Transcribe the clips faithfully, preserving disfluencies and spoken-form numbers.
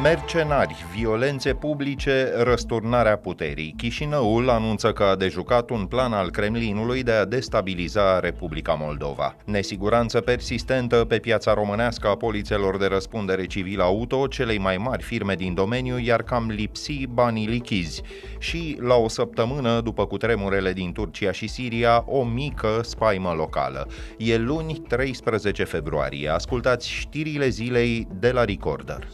Mercenari, violențe publice, răsturnarea puterii. Chișinăul anunță că a dejucat un plan al Kremlinului de a destabiliza Republica Moldova. Nesiguranță persistentă pe piața românească a polițelor de răspundere civilă auto, celei mai mari firme din domeniu, iar cam lipsi banii lichizi. Și, la o săptămână după cutremurele din Turcia și Siria, o mică spaimă locală. E luni, treisprezece februarie. Ascultați știrile zilei de la Recorder.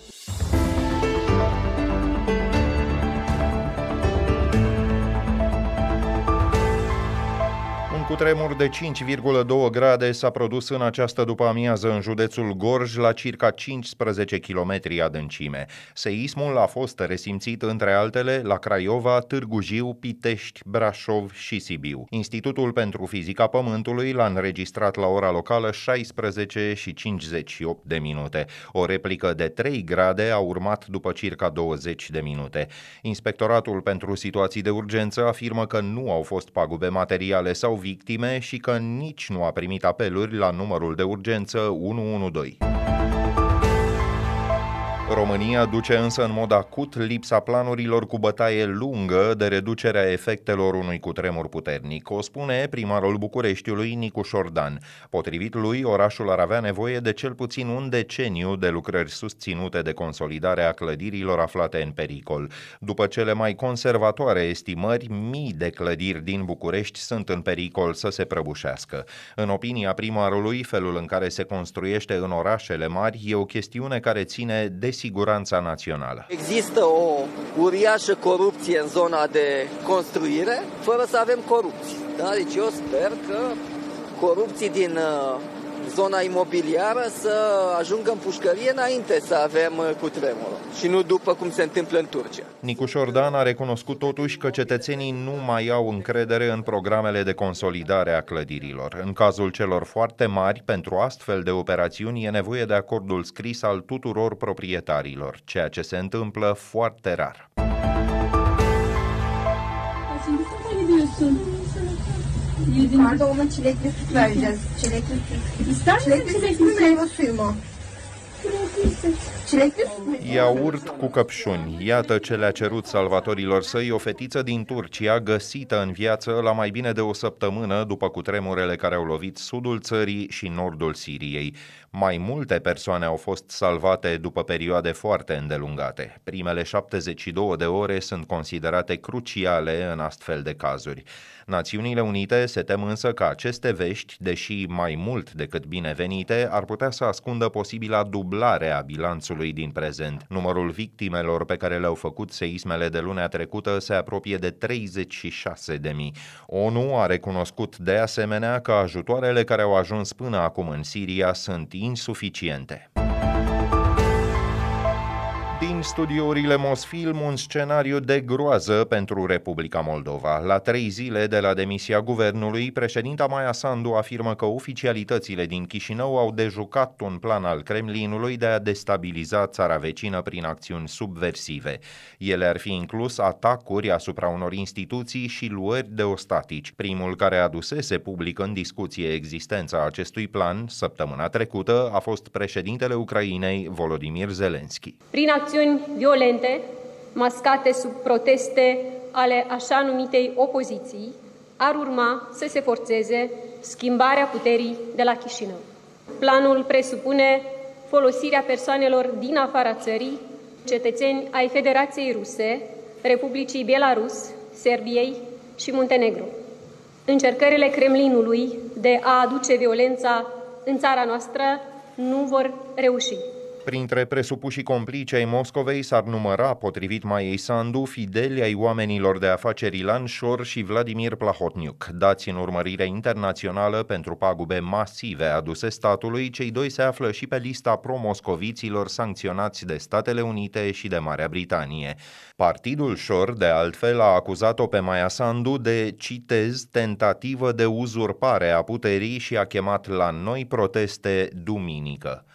Un cutremur de cinci virgulă doi grade s-a produs în această după-amiază în județul Gorj, la circa cincisprezece kilometri adâncime. Seismul a fost resimțit, între altele, la Craiova, Târgu Jiu, Pitești, Brașov și Sibiu. Institutul pentru Fizica Pământului l-a înregistrat la ora locală șaisprezece și cincizeci și opt de minute. O replică de trei grade a urmat după circa douăzeci de minute. Inspectoratul pentru Situații de Urgență afirmă că nu au fost pagube materiale sau victime și că nici nu a primit apeluri la numărul de urgență unu unu doi. România duce însă în mod acut lipsa planurilor cu bătaie lungă de reducerea efectelor unui cutremur puternic. O spune primarul Bucureștiului, Nicu Șordan. Potrivit lui, orașul ar avea nevoie de cel puțin un deceniu de lucrări susținute de consolidare a clădirilor aflate în pericol. După cele mai conservatoare estimări, mii de clădiri din București sunt în pericol să se prăbușească. În opinia primarului, felul în care se construiește în orașele mari e o chestiune care ține de siguranța națională. Există o uriașă corupție în zona de construire, fără să avem corupție. Da? Deci eu sper că corupții din zona imobiliară să ajungă în pușcărie înainte să avem cutremurul și nu după cum se întâmplă în Turcia. Nicu Șordan a recunoscut totuși că cetățenii nu mai au încredere în programele de consolidare a clădirilor. În cazul celor foarte mari, pentru astfel de operațiuni e nevoie de acordul scris al tuturor proprietarilor, ceea ce se întâmplă foarte rar. Pardon, ona çilekli süt vereceğiz. Çilekli süt. İster misin çilekli süt mü, meyve suyu mu? Iaurt cu căpșuni. Iată ce le-a cerut salvatorilor săi o fetiță din Turcia, găsită în viață la mai bine de o săptămână după cutremurele care au lovit sudul țării și nordul Siriei. Mai multe persoane au fost salvate după perioade foarte îndelungate. Primele șaptezeci și două de ore sunt considerate cruciale în astfel de cazuri. Națiunile Unite se tem însă că aceste vești, deși mai mult decât binevenite, ar putea să ascundă posibila dublare a bilanțului din prezent. Numărul victimelor pe care le-au făcut seismele de lunea trecută se apropie de treizeci și șase de mii. ONU a recunoscut de asemenea că ajutoarele care au ajuns până acum în Siria sunt insuficiente. Din studiourile Mosfilm, un scenariu de groază pentru Republica Moldova. La trei zile de la demisia guvernului, președinta Maia Sandu afirmă că oficialitățile din Chișinău au dejucat un plan al Kremlinului de a destabiliza țara vecină prin acțiuni subversive. Ele ar fi inclus atacuri asupra unor instituții și luări de ostatici. Primul care adusese public în discuție existența acestui plan, săptămâna trecută, a fost președintele Ucrainei, Volodymyr Zelensky. Prin acțiuni violente, mascate sub proteste ale așa numitei opoziții, ar urma să se forțeze schimbarea puterii de la Chișinău. Planul presupune folosirea persoanelor din afara țării, cetățeni ai Federației Ruse, Republicii Belarus, Serbiei și Muntenegru. Încercările Kremlinului de a aduce violența în țara noastră nu vor reuși. Printre presupușii complici ai Moscovei s-ar număra, potrivit Maiei Sandu, fideli ai oamenilor de afaceri Ilan Șor și Vladimir Plahotniuc. Dați în urmărire internațională pentru pagube masive aduse statului, cei doi se află și pe lista pro-moscoviților sancționați de Statele Unite și de Marea Britanie. Partidul Șor, de altfel, a acuzat-o pe Maia Sandu de, citez, tentativă de uzurpare a puterii și a chemat la noi proteste duminică.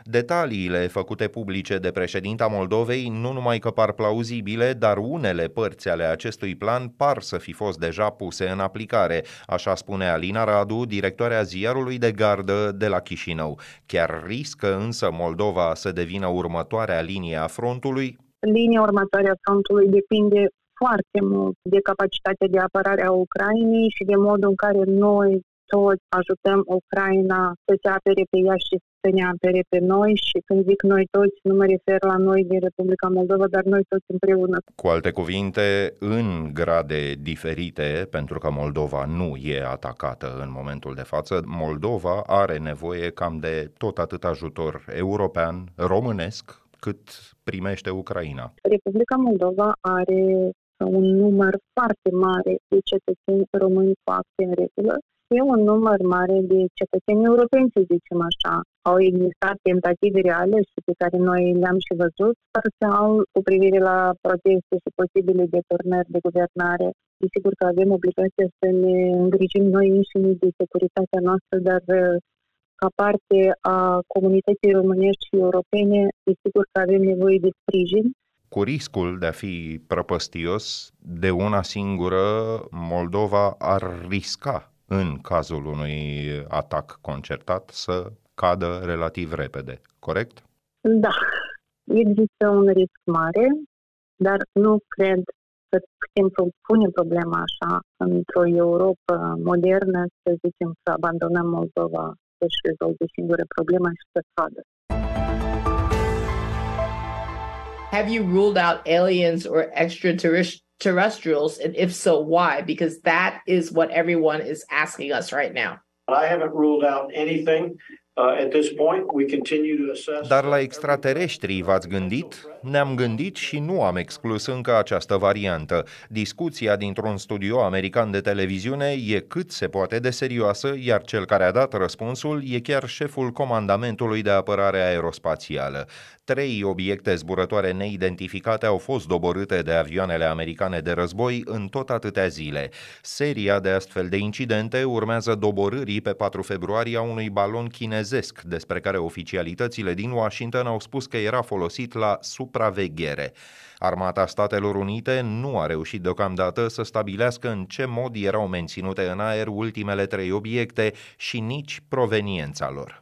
Detaliile făcute publice de președinta Moldovei nu numai că par plauzibile, dar unele părți ale acestui plan par să fi fost deja puse în aplicare, așa spune Alina Radu, directoarea ziarului de gardă de la Chișinău. Chiar riscă însă Moldova să devină următoarea linie a frontului? Linia următoare a frontului depinde foarte mult de capacitatea de apărare a Ucrainei și de modul în care noi toți ajutăm Ucraina să se apere pe ea și să ne apere pe noi. Și când zic noi toți, nu mă refer la noi din Republica Moldova, dar noi toți împreună. Cu alte cuvinte, în grade diferite, pentru că Moldova nu e atacată în momentul de față, Moldova are nevoie cam de tot atât ajutor european, românesc, cât primește Ucraina. Republica Moldova are un număr foarte mare de cetățeni români cu acte în regulă. E un număr mare de cetățeni europeni, să zicem așa. Au existat tentative reale și pe care noi le-am și văzut parțial cu privire la proteste și posibile deturnări de guvernare. Desigur că avem obligația să ne îngrijim noi înșine de securitatea noastră, dar ca parte a comunității românești și europene, desigur că avem nevoie de sprijin. Cu riscul de a fi prăpăstios, de una singură, Moldova ar risca, în cazul unui atac concertat, să cadă relativ repede, corect? Da, există un risc mare, dar nu cred că putem pune problema așa într-o Europa modernă, să zicem, să abandonăm Moldova să-și rezolve singură problema și să cadă. Have you ruled out aliens or extraterrestrials, and if so, why? Because that is what everyone is asking us right now. I haven't ruled out anything. Uh, at this point, we continue to assess. Dar la extraterestri v-ați gândit? Ne-am gândit și nu am exclus încă această variantă. Discuția dintr-un studio american de televiziune e cât se poate de serioasă, iar cel care a dat răspunsul e chiar șeful comandamentului de apărare aerospațială. Trei obiecte zburătoare neidentificate au fost doborâte de avioanele americane de război în tot atâtea zile. Seria de astfel de incidente urmează doborârii pe patru februarie a unui balon chinezesc, despre care oficialitățile din Washington au spus că era folosit la supraveghere. Armata Statelor Unite nu a reușit deocamdată să stabilească în ce mod erau menținute în aer ultimele trei obiecte și nici proveniența lor.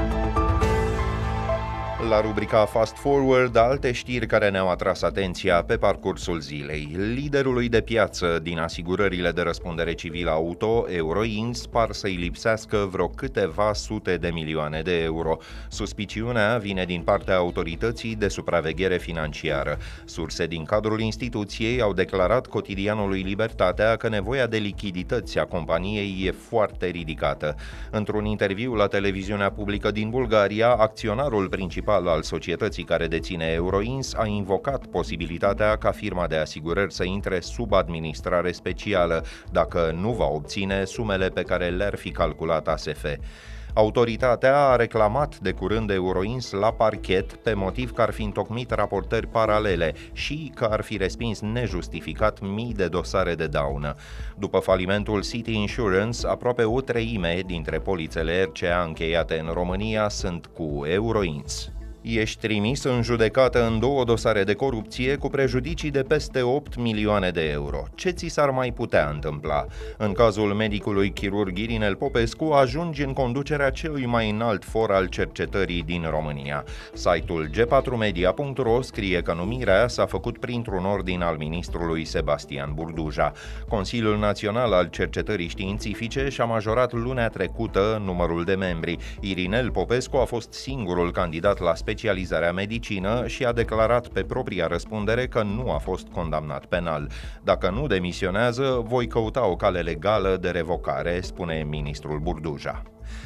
La rubrica Fast Forward, alte știri care ne-au atras atenția pe parcursul zilei. Liderului de piață din asigurările de răspundere civilă auto, Euroins, par să-i lipsească vreo câteva sute de milioane de euro. Suspiciunea vine din partea autorității de supraveghere financiară. Surse din cadrul instituției au declarat cotidianului Libertatea că nevoia de lichidități a companiei e foarte ridicată. Într-un interviu la televiziunea publică din Bulgaria, acționarul principal al societății care deține Euroins a invocat posibilitatea ca firma de asigurări să intre sub administrare specială dacă nu va obține sumele pe care le-ar fi calculat A S F. Autoritatea a reclamat de curând Euroins la parchet pe motiv că ar fi întocmit raportări paralele și că ar fi respins nejustificat mii de dosare de daună. După falimentul City Insurance, aproape o treime dintre polițele R C A încheiate în România sunt cu Euroins. Ești trimis în judecată în două dosare de corupție cu prejudicii de peste opt milioane de euro. Ce ți s-ar mai putea întâmpla? În cazul medicului chirurg Irinel Popescu, ajungi în conducerea celui mai înalt for al cercetării din România. Site-ul G patru media punct ro scrie că numirea s-a făcut printr-un ordin al ministrului Sebastian Burduja. Consiliul Național al Cercetării Științifice și-a majorat lunea trecută numărul de membri. Irinel Popescu a fost singurul candidat la specialitate specializarea medicină și a declarat pe propria răspundere că nu a fost condamnat penal. Dacă nu demisionează, voi căuta o cale legală de revocare, spune ministrul Burduja.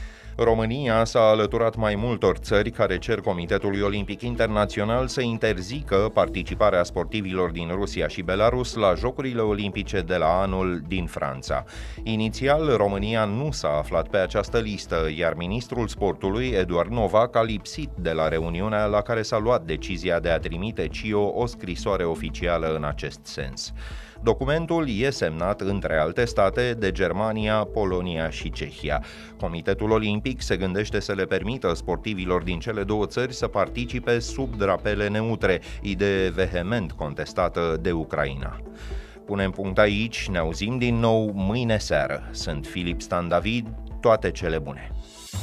România s-a alăturat mai multor țări care cer Comitetului Olimpic Internațional să interzică participarea sportivilor din Rusia și Belarus la Jocurile Olimpice de la anul din Franța. Inițial, România nu s-a aflat pe această listă, iar ministrul sportului, Eduard Novac, a lipsit de la reuniunea la care s-a luat decizia de a trimite C I O o scrisoare oficială în acest sens. Documentul e semnat, între alte state, de Germania, Polonia și Cehia. Comitetul Olimpic se gândește să le permită sportivilor din cele două țări să participe sub drapele neutre, idee vehement contestată de Ucraina. Punem punct aici, ne auzim din nou mâine seară. Sunt Filip Stan David, toate cele bune!